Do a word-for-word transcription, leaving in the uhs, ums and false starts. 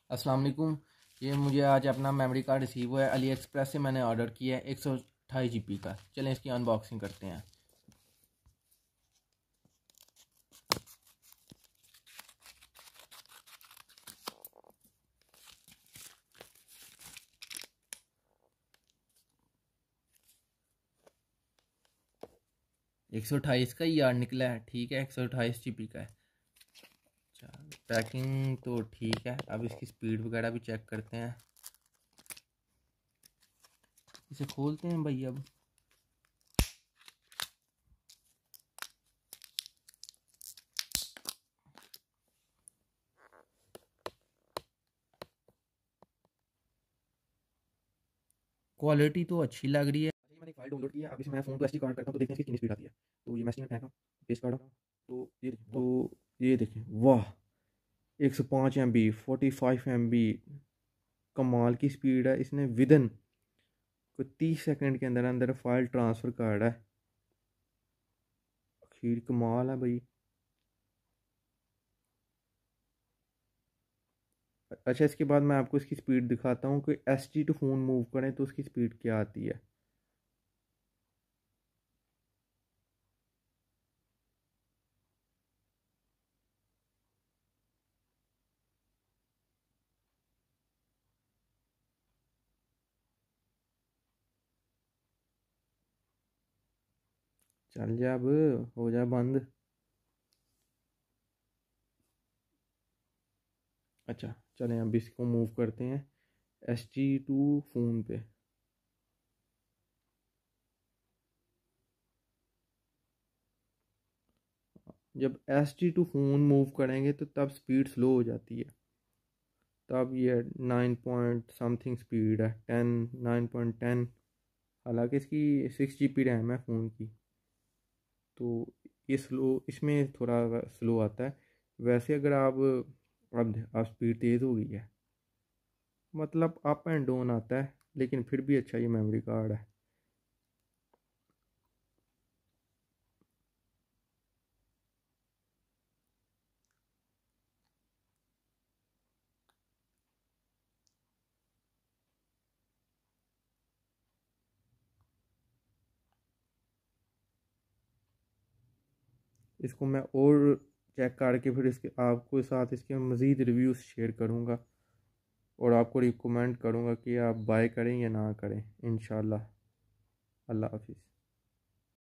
अस्सलाम वालेकुम। ये मुझे आज अपना मेमोरी कार्ड रिसीव हुआ है। अली एक्सप्रेस से मैंने ऑर्डर किया है एक सौ अट्ठाईस जी बी का। चलें इसकी अनबॉक्सिंग करते हैं। एक सौ अट्ठाईस का ही यार्ड निकला है। ठीक है, एक सौ अट्ठाईस जी बी का है। अच्छा, पैकिंग तो ठीक है। अब इसकी स्पीड वगैरह भी चेक करते हैं। इसे खोलते हैं भाई। अब क्वालिटी तो अच्छी लग रही है। मैंने फाइल डाउनलोड की है। अब इसे मैं फ़ोन को एसडी कार्ड करता हूँ तो देखते हैं इसकी कितनी स्पीड आती है। तो ये मैं एसडी में फेंका, पेस्ट कार्ड। तो ये तो ये देखें, वाह, एक सौ पाँच M B, forty five M B, कमाल की स्पीड है। इसने विदन कोई तीस सेकंड के अंदर अंदर फाइल ट्रांसफ़र कर रहा है। खीर कमाल है भाई। अच्छा, इसके बाद मैं आपको इसकी स्पीड दिखाता हूँ कि S T to phone move करें तो उसकी स्पीड क्या आती है। चल जा, अब हो जा बंद। अच्छा, चलें अब इसको मूव करते हैं एस टी टू फ़ोन पे। जब S T to phone move करेंगे तो तब स्पीड स्लो हो जाती है। तब ये नाइन पॉइंट समथिंग स्पीड है, टेन, नाइन पॉइंट टेन। हालांकि इसकी सिक्स जी बी रैम है फ़ोन की, तो ये स्लो, इसमें थोड़ा स्लो आता है। वैसे अगर आप अब आप स्पीड तेज़ हो गई है, मतलब अप एंड डाउन आता है, लेकिन फिर भी अच्छा ये मेमोरी कार्ड है। इसको मैं और चेक करके फिर इसके आपको साथ इसके मज़ीद रिव्यूज़ शेयर करूँगा और आपको रिकमेंड करूँगा कि आप बाय करें या ना करें। इंशाल्लाह। अल्लाह हाफिज़।